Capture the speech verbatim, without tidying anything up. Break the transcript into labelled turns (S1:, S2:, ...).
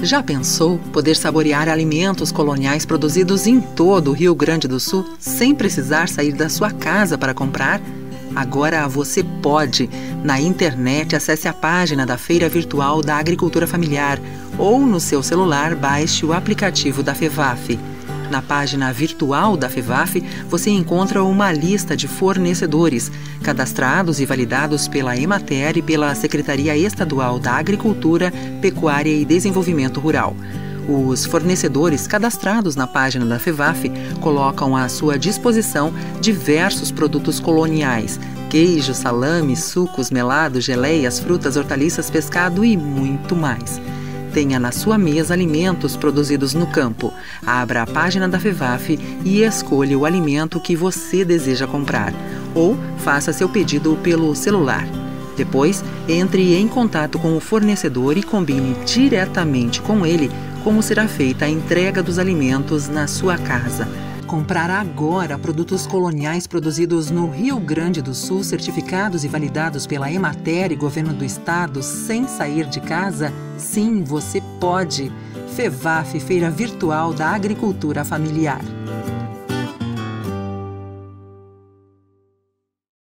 S1: Já pensou poder saborear alimentos coloniais produzidos em todo o Rio Grande do Sul sem precisar sair da sua casa para comprar? Agora você pode. Na internet, acesse a página da Feira Virtual da Agricultura Familiar ou no seu celular baixe o aplicativo da FEVAF. Na página virtual da FEVAF, você encontra uma lista de fornecedores, cadastrados e validados pela Emater e pela Secretaria Estadual da Agricultura, Pecuária e Desenvolvimento Rural. Os fornecedores cadastrados na página da FEVAF colocam à sua disposição diversos produtos coloniais: queijo, salame, sucos, melados, geleias, frutas, hortaliças, pescado e muito mais. Tenha na sua mesa alimentos produzidos no campo. Abra a página da FEVAF e escolha o alimento que você deseja comprar. Ou faça seu pedido pelo celular. Depois, entre em contato com o fornecedor e combine diretamente com ele como será feita a entrega dos alimentos na sua casa. Comprar agora produtos coloniais produzidos no Rio Grande do Sul, certificados e validados pela Emater e Governo do Estado, sem sair de casa? Sim, você pode! FEVAF, Feira Virtual da Agricultura Familiar.